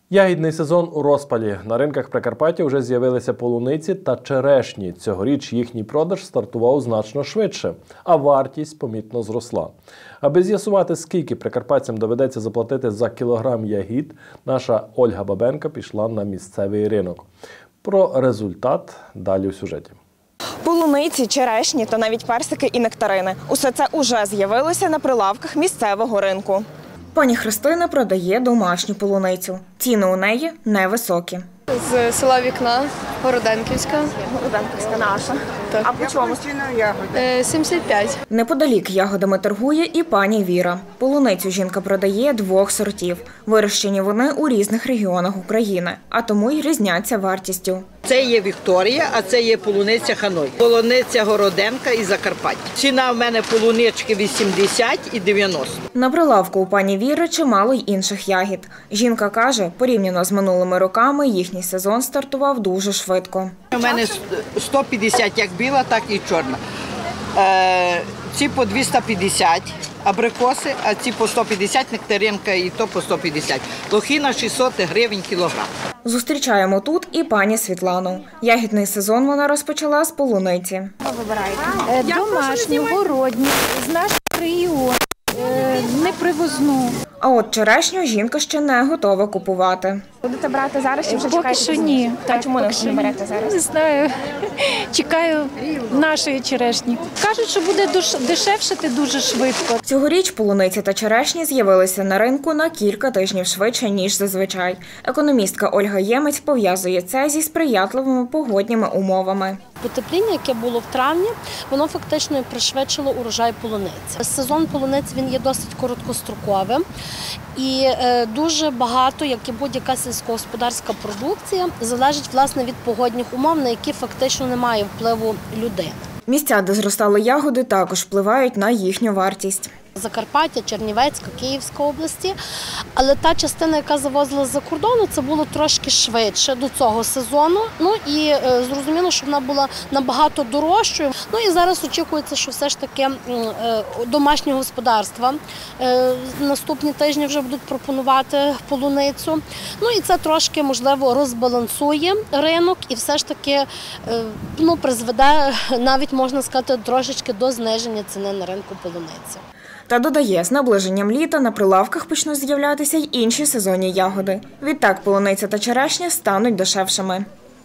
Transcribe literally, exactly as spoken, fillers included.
Ягідний сезон у розпалі. На ринках Прикарпаття вже з'явилися полуниці та черешні. Цьогоріч їхній продаж стартував значно швидше, а вартість помітно зросла. Аби з'ясувати, скільки прикарпатцям доведеться заплатити за кілограм ягід, наша Ольга Бабенка пішла на місцевий ринок. Про результат далі у сюжеті. Полуниці, черешні та навіть персики і нектарини – усе це уже з'явилося на прилавках місцевого ринку. Пані Христина продає домашню полуницю. Ціни у неї невисокі. З села Вікна, Городенківська. Городенківська наша. Так. А по чому? сімдесят п'ять. Неподалік ягодами торгує і пані Віра. Полуницю жінка продає двох сортів. Вирощені вони у різних регіонах України, а тому й різняться вартістю. Це є Вікторія, а це є полуниця Ханой. Полуниця Городенка і Закарпаття. Ціна в мене полунички вісімдесят і дев'яносто. На прилавку у пані Віри чимало й інших ягід. Жінка каже, порівняно з минулими роками їхній сезон стартував дуже швидко. У мене сто п'ятдесят як біла, так і чорна. Е, ці по двісті п'ятдесят абрикоси, а ці по сто п'ятдесят нектаринка і то по сто п'ятдесят. Лохина шістсот гривень кілограм. Зустрічаємо тут і пані Світлану. Ягідний сезон вона розпочала з полуниці. Домашню, городню, з нашого регіону, непривозну. А от черешню жінка ще не готова купувати. Будете брати зараз чи вже Поки чекаєте? що ні. А Так, чому не, поки не що берете зараз? Не знаю. Чекаю нашої черешні. Кажуть, що буде дешевшати дуже швидко. Цьогоріч полуниці та черешні з'явилися на ринку на кілька тижнів швидше, ніж зазвичай. Економістка Ольга Ємець пов'язує це зі сприятливими погодніми умовами. Потепління, яке було в травні, воно фактично і пришвидшило урожай полуниці. Сезон полуниць він є досить короткостроковим і дуже багато, як і будь-яка сільськогосподарська продукція, залежить власне від погодних умов, на які фактично немає впливу людини. Місця, де зростали ягоди, також впливають на їхню вартість. Закарпаття, Чернівецька, Київська області, але та частина, яка завозила з-за кордону, це було трошки швидше до цього сезону. Ну і е, зрозуміло, що вона була набагато дорожчою. Ну і зараз очікується, що все ж таки е, домашні господарства е, наступні тижні вже будуть пропонувати полуницю. Ну і це трошки, можливо, розбалансує ринок і все ж таки е, ну, призведе, навіть можна сказати, трошечки до зниження ціни на ринку полуниці. Та додає, з наближенням літа на прилавках почнуть з'являтися й інші сезонні ягоди. Відтак полуниця та черешня стануть дешевшими.